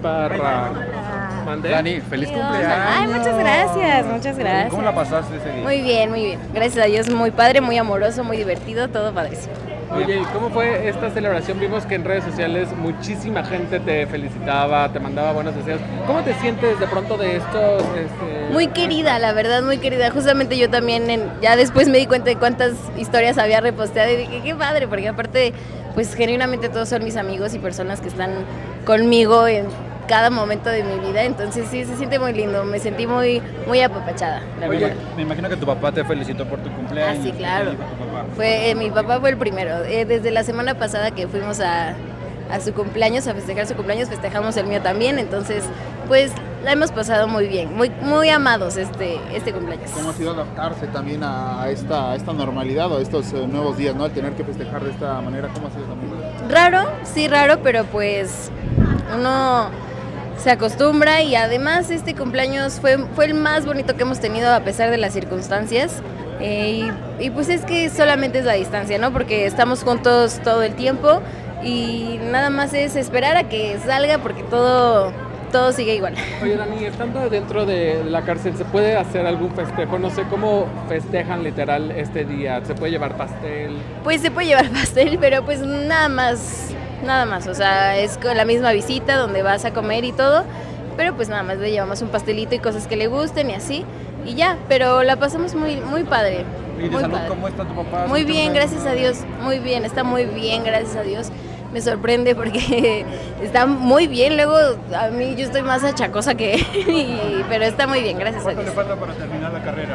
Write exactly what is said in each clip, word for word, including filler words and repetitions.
Parra. ¿Mandé? Dani, feliz ¿Qué cumpleaños. onda? Ay, muchas gracias, muchas gracias. ¿Cómo la pasaste ese día? Muy bien, muy bien. Gracias a Dios, muy padre, muy amoroso, muy divertido, todo padrísimo. Oye, ¿y cómo fue esta celebración? Vimos que en redes sociales muchísima gente te felicitaba, te mandaba buenos deseos. ¿Cómo te sientes de pronto de estos? Este... Muy querida, la verdad, muy querida. Justamente yo también, en- ya después me di cuenta de cuántas historias había reposteado y dije, qué padre, porque aparte, pues genuinamente todos son mis amigos y personas que están conmigo en cada momento de mi vida. Entonces sí, se siente muy lindo. Me sentí muy, muy apapachada, la Oye, verdad. me imagino que tu papá te felicitó por tu cumpleaños. Ah, sí, claro. ¿Qué dijo tu papá? Fue, eh, mi papá fue el primero. Eh, desde la semana pasada que fuimos a, a su cumpleaños, a festejar su cumpleaños, festejamos el mío también. Entonces, pues la hemos pasado muy bien, muy, muy amados este, este cumpleaños. ¿Cómo ha sido adaptarse también a esta, a esta normalidad o a estos eh, nuevos días, ¿no? El tener que festejar de esta manera, ¿cómo ha sido también? Raro, sí, raro, pero pues uno se acostumbra y además este cumpleaños fue, fue el más bonito que hemos tenido a pesar de las circunstancias. Eh, y, y pues es que solamente es la distancia, ¿no? Porque estamos juntos todo el tiempo y nada más es esperar a que salga porque todo, todo sigue igual. Oye, Dani, estando dentro de la cárcel, ¿se puede hacer algún festejo? No sé cómo festejan literal este día. ¿Se puede llevar pastel? Pues se puede llevar pastel, pero pues nada más, nada más, o sea, es con la misma visita donde vas a comer y todo, pero pues nada más le llevamos un pastelito y cosas que le gusten y así, y ya, pero la pasamos muy, muy padre. ¿Y de muy salud padre. cómo está tu papá? Muy ¿Se bien, encuentra? gracias a Dios, muy bien, está muy bien, gracias a Dios. Me sorprende porque está muy bien, luego a mí yo estoy más achacosa que él, y- pero está muy bien, gracias a ¿Cuánto Dios. le falta para terminar la carrera?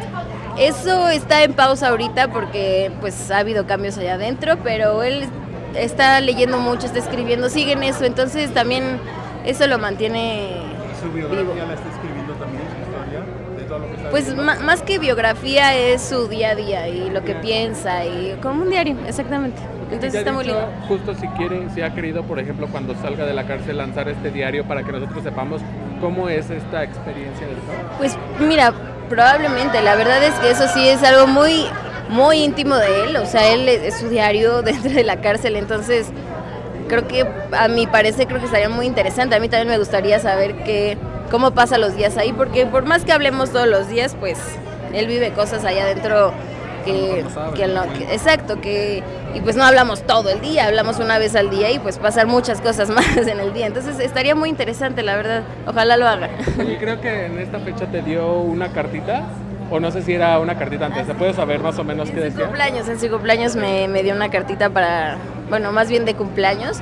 Eso está en pausa ahorita porque pues ha habido cambios allá adentro, pero él está leyendo mucho, está escribiendo, sigue en eso, entonces también eso lo mantiene ¿Su vivo. biografía la está escribiendo también, su historia? De todo lo que está Pues viviendo? ma- más que biografía es su día a día y lo que piensa y como un diario, exactamente. Entonces ¿Te ha está muy dicho, lindo. justo si quiere, si ha querido, por ejemplo, cuando salga de la cárcel, lanzar este diario para que nosotros sepamos cómo es esta experiencia del trabajo? Pues mira, probablemente, la verdad es que eso sí es algo muy, muy íntimo de él, o sea, él es, es su diario dentro de la cárcel, entonces creo que a mi parecer creo que estaría muy interesante, a mí también me gustaría saber qué, cómo pasa los días ahí, porque por más que hablemos todos los días, pues él vive cosas allá adentro que, No sabe, que él no- no que- exacto, que y pues no hablamos todo el día, hablamos una vez al día y pues pasan muchas cosas más en el día, entonces estaría muy interesante, la verdad, ojalá lo haga. Oye, creo que en esta fecha te dio una cartita, o no sé si era una cartita antes, ¿se puede saber más o menos qué En su decía? cumpleaños, en su cumpleaños me, me dio una cartita para, bueno, más bien de cumpleaños.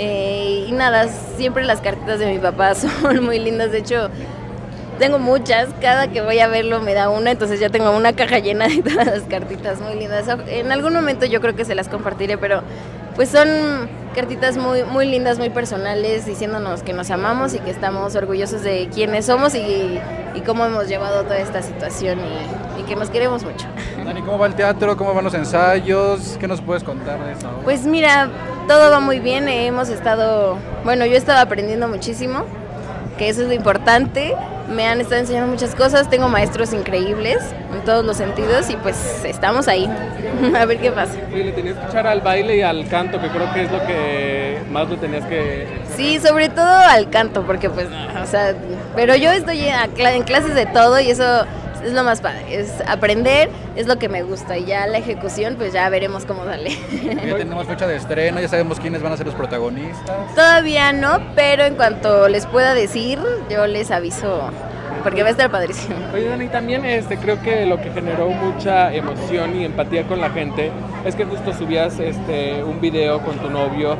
Eh, y nada, siempre las cartitas de mi papá son muy lindas. De hecho, tengo muchas. Cada que voy a verlo me da una, entonces ya tengo una caja llena de todas las cartitas muy lindas. En algún momento yo creo que se las compartiré, pero pues son cartitas muy, muy lindas, muy personales, diciéndonos que nos amamos y que estamos orgullosos de quiénes somos y, y cómo hemos llevado toda esta situación y, y que nos queremos mucho. Dani, ¿cómo va el teatro? ¿Cómo van los ensayos? ¿Qué nos puedes contar de eso? Pues mira, todo va muy bien, eh, hemos estado, bueno, yo he estado aprendiendo muchísimo, que eso es lo importante, me han estado enseñando muchas cosas, tengo maestros increíbles en todos los sentidos y pues estamos ahí, a ver qué pasa. Oye, le tenías que echar al baile y al canto, que creo que es lo que más lo tenías que... Sí, sobre todo al canto, porque pues, o sea, pero yo estoy a cla- en clases de todo y eso es lo más padre, es aprender, es lo que me gusta y ya la ejecución pues ya veremos cómo sale. Ya tenemos fecha de estreno, ya sabemos quiénes van a ser los protagonistas. Todavía no, pero en cuanto les pueda decir, yo les aviso, porque va a estar padrísimo. Oye, Dani, también este, creo que lo que generó mucha emoción y empatía con la gente es que justo subías este, un video con tu novio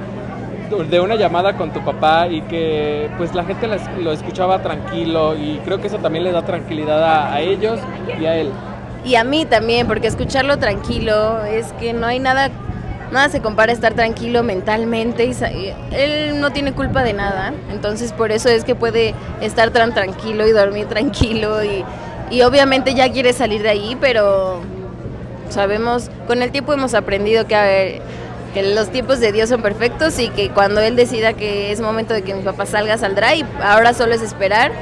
de una llamada con tu papá y que pues la gente las- lo escuchaba tranquilo y creo que eso también le da tranquilidad a, a ellos y a él. Y a mí también, porque escucharlo tranquilo es que no hay nada, nada se compara a estar tranquilo mentalmente y sa- y él no tiene culpa de nada, entonces por eso es que puede estar tan tranquilo y dormir tranquilo y, y obviamente ya quiere salir de ahí, pero sabemos, con el tiempo hemos aprendido que, a ver, que los tiempos de Dios son perfectos y que cuando Él decida que es momento de que mi papá salga, saldrá y ahora solo es esperar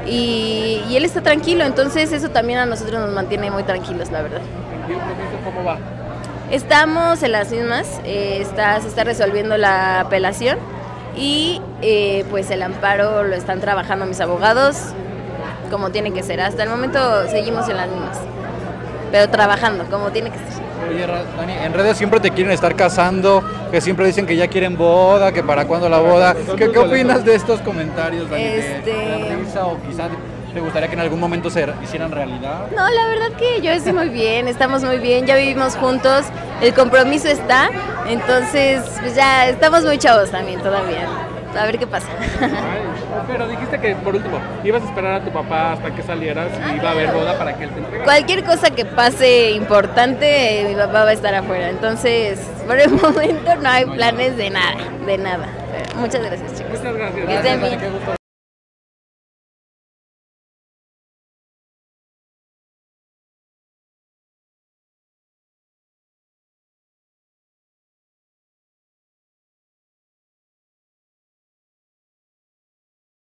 y, y Él está tranquilo, entonces eso también a nosotros nos mantiene muy tranquilos, la verdad. ¿Y el proceso cómo va? Estamos en las mismas, eh, está, se está resolviendo la apelación y eh, pues el amparo lo están trabajando mis abogados, como tiene que ser. Hasta el momento seguimos en las mismas, pero trabajando como tiene que ser. Oye, Dani, en redes siempre te quieren estar casando, que siempre dicen que ya quieren boda, que para cuándo la boda. ¿Qué, qué opinas de estos comentarios, Dani? Este... ¿Te, te da risa o quizás te gustaría que en algún momento se hicieran realidad? No, la verdad que yo estoy muy bien, estamos muy bien, ya vivimos juntos, el compromiso está, entonces pues ya estamos muy chavos también todavía. A ver qué pasa. Ay, pero dijiste que por último ibas a esperar a tu papá hasta que salieras y iba a haber boda para que él te entregara. Cualquier cosa que pase importante, mi papá va a estar afuera. Entonces, por el momento no hay planes de nada, de nada. Pero muchas gracias, chicos. Muchas gracias. Que estén bien. Qué gusto.